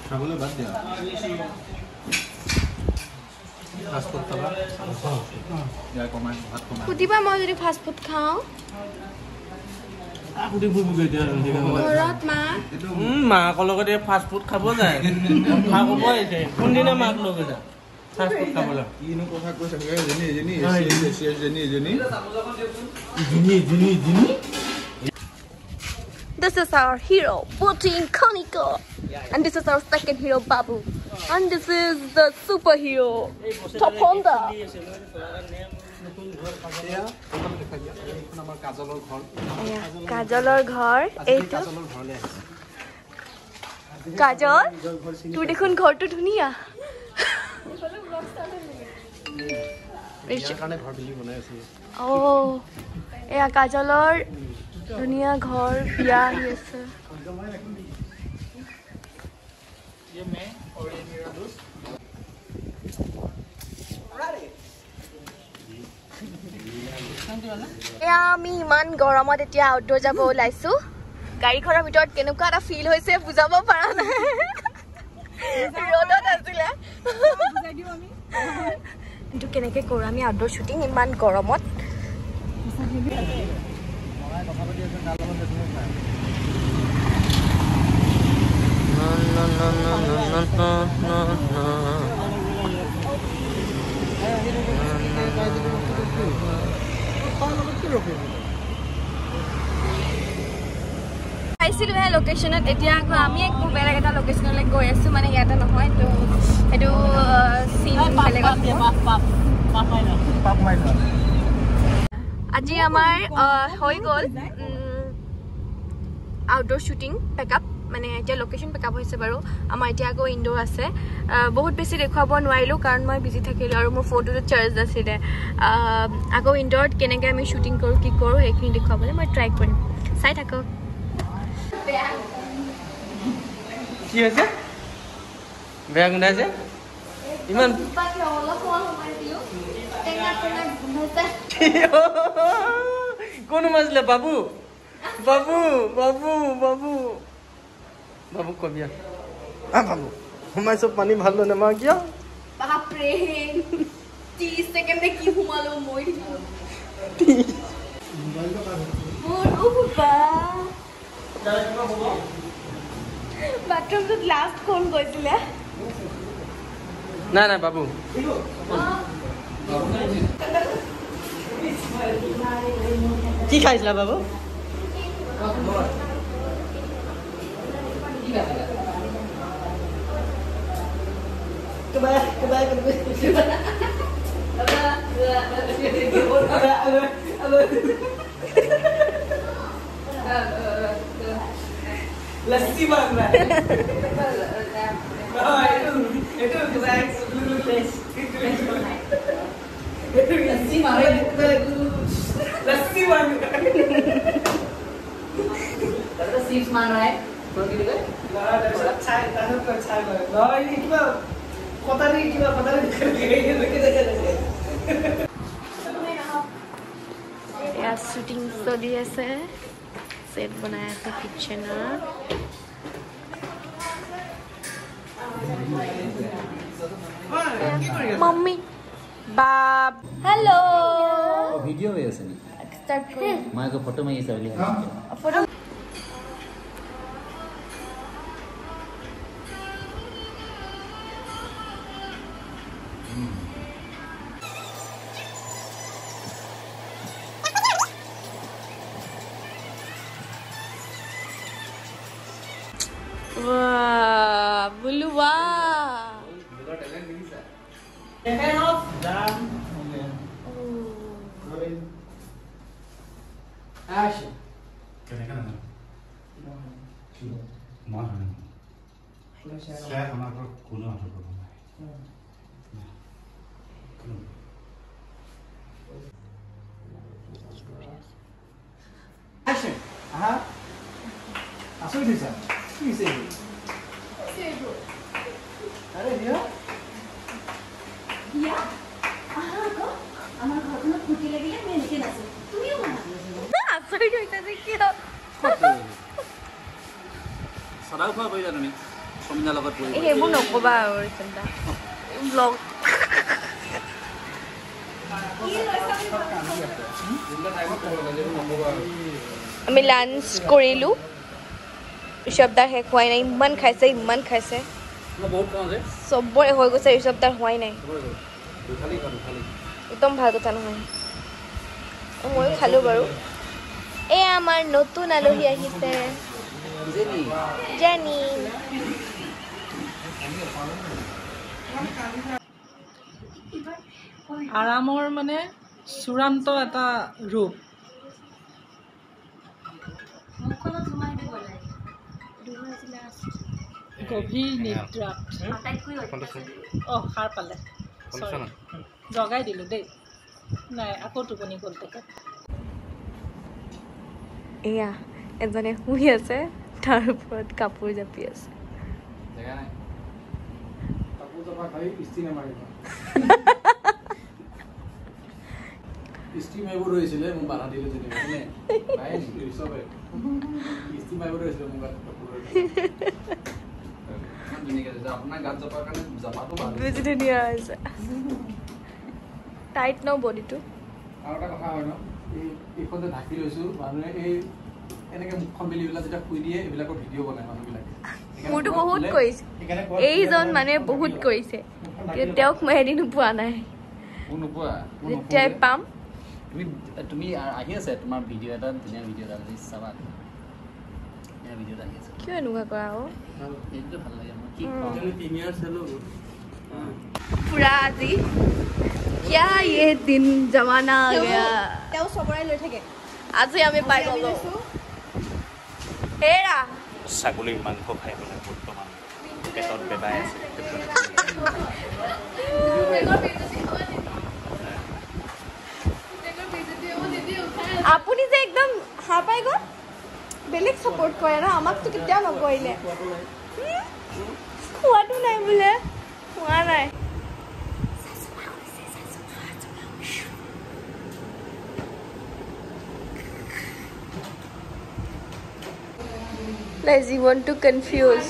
খাবলৈ বাদ দিয়া ফাষ্ট ফুড খাবা ইয়াৰ কমাই ভাত কমাই সুধিবা মই যদি ফাষ্ট ফুড খাওঁ সুধি ফুৰিব এতিয়া ঘৰত মা মাকৰ লগত ফাষ্ট ফুড খাব যায় কথা ক'ব আহিছে কোনদিনা মাক লৈ যা ফাষ্ট ফুড খাবলৈ কিনো কথা কৈছে যেনি This is our hero, Putin Kaniko. And this is our second hero, Babu. And this is the superhero, Top Honda. কাজলৰ ঘৰ এইটো কাজল তোৰ দেখোন ঘৰটো ধুনীয়া অ এয়া কাজলৰ ধুনীয়া ঘৰ বিয়া আহি আছে এয়া আমি ইমান গৰমত এতিয়া আউটডোৰ যাব ওলাইছো গাড়ীখনৰ ভিতৰত কেনেকুৱা এটা ফিল হৈছে বুজাব পৰা নাই ৰ'দত আছিলে কিন্তু কেনেকৈ কৰোঁ আমি আউটডোৰ শ্বুটিং ইমান গৰমত পাইছিলো হে লোকেশনত এতিয়া আকৌ আমি একো বেলেগ এটা লোকেশনলৈ গৈ আছো মানে ইয়াতে নহয় তো সেইটো সিন বেলেগত আজি আমাৰ হৈ গ'ল আউটডোৰ শ্বুটিং পেকআপ মানে এতিয়া লোকেশন পেকআপ হৈছে বাৰু আমাৰ এতিয়া আকৌ ইনডোৰ আছে বহুত বেছি দেখুৱাব নোৱাৰিলোঁ কাৰণ মই বিজি থাকিলোঁ আৰু মোৰ ফোনটোত চাৰ্জ নাছিলে আকৌ ইনডোৰত কেনেকৈ আমি শ্বুটিং কৰোঁ কি কৰোঁ সেইখিনি দেখুৱাবলৈ মই ট্ৰাই কৰিম চাই থাকক কি হৈছে বেয়া গোন্ধাইছে ইমান কোন মাছলে বাবু বাবু বাবু বাবু বাবু কবি বাবু সোমাই চব পানী ভাল লৈ নামা কিয় বাপৰে 30 সেকেন্ডে কি ঘুমালো মই বাথৰুমত লাষ্ট কোন গৈছিলে নাই নাই বাবু কি খাইছিলা বাবু लस्सी मांग रहा है लस्सी मांग रहा है सीप्स मांग रहा है अच्छा है तो अच्छा है ये क्या पता नहीं यार शूटिंग चली আছে सेट बनाया था किचन मम्मी बाप हेलो वीडियो है ऐसे नहीं स्टार्ट करो मां को फोटो में ये सब लिया फोटो वाह बुलू वाह Action. Action. Aha. Asal bisa. Bisa. Ada dia? Iya. Aha kok. Amar ঘরখনত ফুটি লাগিলে মেনকে আছে। তুমিও না। আচৰিত হৈছা যে কিয় সদায় খোৱা কৰি জানো অসমীয়া লগত পৰি সেইবোৰ নক'বা আৰু চিন্তা ব্লগ আমি লাঞ্চ কৰিলোঁ ঋষভদাৰ শেষ হোৱাই নাই ইমান খাইছে বহুত খাওঁ যে চবৰে হৈ গৈছে ঋষভদাৰ হোৱাই নাই একদম ভাল কথা নহয় ময়ো খালোঁ বাৰু এয়া আমাৰ নতুন আলহী আহিছে জেনি আৰামৰ মানে চূড়ান্ত এটা ৰূপ গভীৰ নিদ্ৰাত সাৰ পালে জগাই দিলোঁ দেই নাই আকৌ টোপনি গ'ল তেখেত এয়া এজনে শুই আছে তাৰ ওপৰত কাপোৰ জাপি আছে ইস্ত্ৰি মাৰিব ধৰিছিলে মোক বাধা দিলে যেনিবা ইস্ত্ৰি মাৰিব ধৰিছিলে মোক আপোনাৰ গাত জপাৰ কাৰণে জপাটো বেছি ধুনীয়া হৈছে টাইট ন বডিটো আৰু এটা কথা হয় ন এইখন যে ঢাকি লৈছোঁ মানুহে এই এনেকৈ মুখখন মেলি পেলাই যেতিয়া শুই দিয়ে এইবিলাকৰ ভিডিঅ' বনায় মানুহবিলাকে মোৰতো বহুত কৰিছে এইজন মানে বহুত কৰিছে কিন্তু তেওঁক মই এদিনো পোৱা নাই যেতিয়াই পাম তুমি আহি আছে তোমাৰ ভিডিঅ' এটা ধুনীয়া ভিডিঅ' এটা চাবা ভিডিঅ' এটা আহি আছে কিয় এনেকুৱা কৰা আৰু এইটো ভাল লাগে মই কি পুৰা আজি क्या ये दिन जमाना आ गया তেওঁ সবৰাই লৈ থাকে আজি আমি পাই গলো হেৰা ছাগলীৰ মাংস খাই পেলাই বৰ্তমান পেটত বেবাই আছে আপুনি যে একদম হা পাই গ'ল বেলেগ সাপোর্ট কৰে না আমাকতো কেতিয়াও নকৰিলে খোৱাটো নাই বোলে খোৱা নাই Like you want to confuse.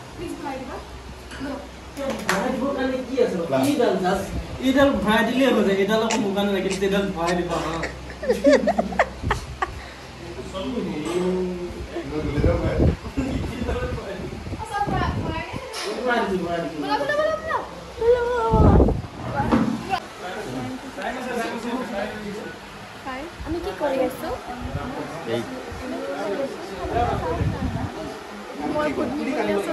ইডাল ভৰাই দিলেই হৈ যায় ইডাল আকৌ মোকানে ৰাখিছে ইডাল ভৰাই দিবা আমি কি কৰি আছো মই গুডলি কৰি আছো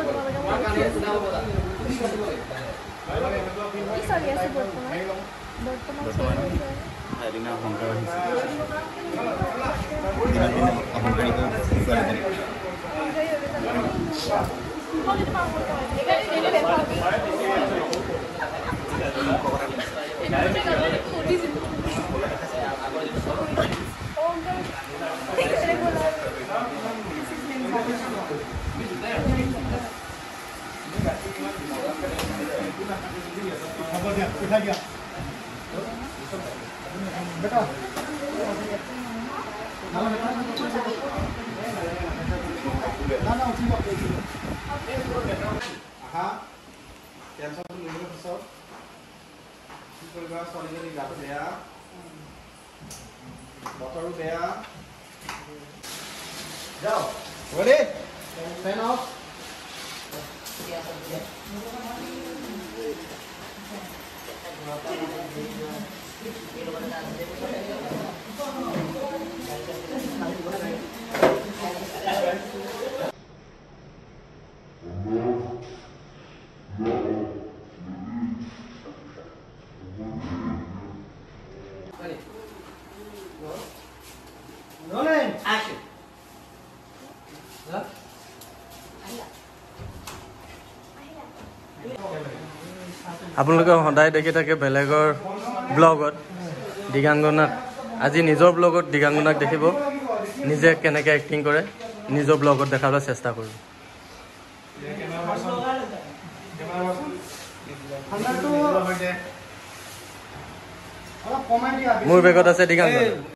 কি চলি আছে বৰ্তমান এদিনা অহংকাৰ আহিছে যাও ready fan off rolling action আপোনালোকে সদায় দেখি থাকে বেলেগৰ ব্লগত দিগাংগনাক আজি নিজৰ ব্লগত দিগাংগনাক দেখিব নিজে কেনেকৈ এক্টিং কৰে নিজৰ ব্লগত দেখাবলৈ চেষ্টা কৰিব মোৰ বেগত আছে দিগাংগনা